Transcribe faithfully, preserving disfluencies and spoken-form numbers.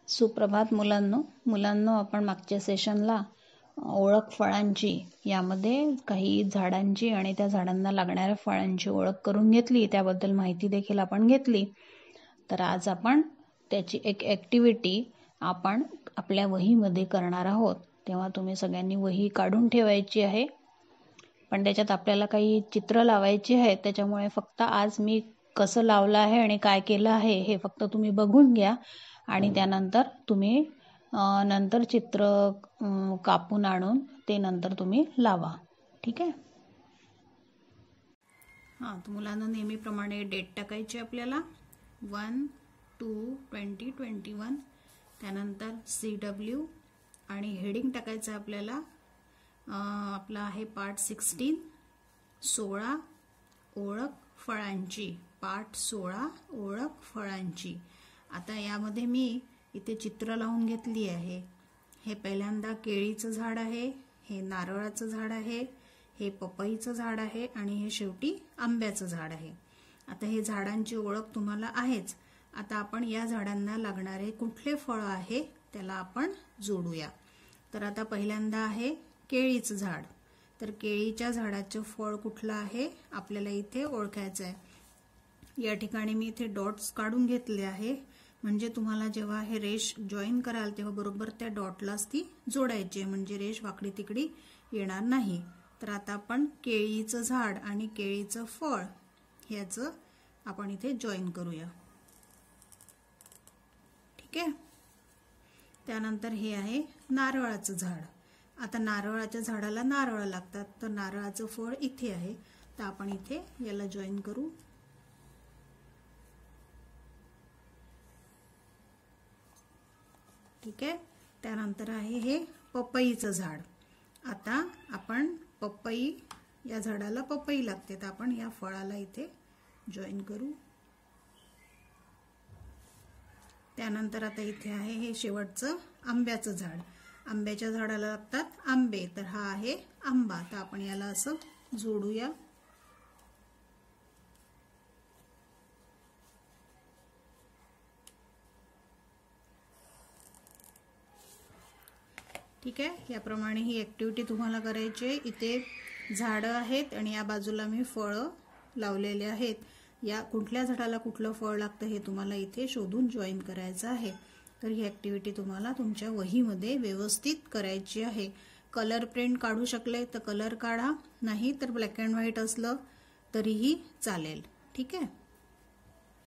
सुप्रभात मुलांनो मुलांनो आपण मागच्या सेशनला ओळख फळांची यामध्ये काही झाडांची आणि त्या झाडांना लागणाऱ्या फळांची ओळख करून घेतली, त्याबद्दल माहिती देखील आपण घेतली। तर आज आपण त्याची एक ॲक्टिव्हिटी आपण आपल्या वहीमध्ये करणार आहोत। तेव्हा तुम्ही सगळ्यांनी वही काढून ठेवायची आहे, पण त्याच्यात आपल्याला काही चित्र लावायची आहेत, त्याच्यामुळे फक्त आज मी कसं लावलं आहे आणि काय केलं आहे हे फक्त तुम्ही बघून घ्या आणि त्यानंतर तुम्ही नंतर चित्र कापून आणून ते नंतर तुम्ही लावा, ठीक आहे। हां, तर मुलांना नेहमीप्रमाणे डेट टाकायची आपल्याला one two twenty twenty one, त्यानंतर सी डब्ल्यू आणि हेडिंग टाकायचं आपल्याला आपला आहे पार्ट सिक्स्टीन सोळा ओळख फळांची, पार्ट सोळा ओळख फळांची। आता यामध्ये मी इथे चित्र लावून घेतली आहे। हे पहिल्यांदा केळीचं झाड आहे, हे नारळाचं झाड आहे, हे पपईचं झाड आहे आणि हे शेवटी आंब्याचं झाड आहे। आता हे झाडांची ओळख तुम्हाला आहेच। आता आपण या झाडांना लागणारे कुठले फळ आहे त्याला आपण जोडूया। तर आता पहिल्यांदा आहे केळीचं झाड, तर केळीच्या झाडाचं फळ कुठलं आहे आपल्याला इथे ओळखायचं आहे। या ठिकाणी मी इथे डॉट्स काढून घेतले आहे, म्हणजे तुम्हाला जेव्हा हे रेष जॉईन कराल तेव्हा बरोबर त्या डॉटलाच ती जोडायची, म्हणजे रेष वाकडी तिकडी येणार नाही। तर आता आपण केळीचं झाड आणि केळीचं फळ ह्याचं आपण इथे जॉईन करूया, ठीक आहे। त्यानंतर हे आहे नारळाचं झाड। आता नारळाच्या झाडाला नारळ लागतात, तर नारळाचं फळ इथे आहे, तर आपण इथे याला जॉईन करू, ठीक आहे। त्यानंतर आहे हे पपईचं झाड। आता आपण पपई या झाडाला पपई लागते, तर आपण या फळाला इथे जॉईन करू। त्यानंतर आता इथे आहे हे शेवटचं आंब्याचं झाड। आंब्याच्या झाडाला लागतात आंबे, तर हा आहे आंबा, तर आपण याला असं जोडूया, ठीक आहे। याप्रमाणे ही ॲक्टिव्हिटी तुम्हाला करायची आहे। इथे झाडं आहेत आणि या बाजूला मी फळं लावलेले आहेत। या कुठल्या झाडाला कुठलं फळ लागतं हे तुम्हाला इथे शोधून जॉईन करायचं आहे। तर ही ॲक्टिव्हिटी तुम्हाला तुमच्या वहीमध्ये व्यवस्थित करायची आहे। कलर प्रिंट काढू शकले तर कलर काढा, नाही तर ब्लॅक अँड व्हाईट असलं तरीही चालेल, ठीक आहे।